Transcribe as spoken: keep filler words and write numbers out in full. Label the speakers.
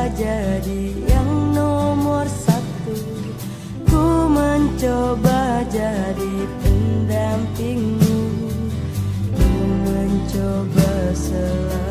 Speaker 1: jadi yang nomor satu. Ku mencoba jadi pendampingmu, ku mencoba selalu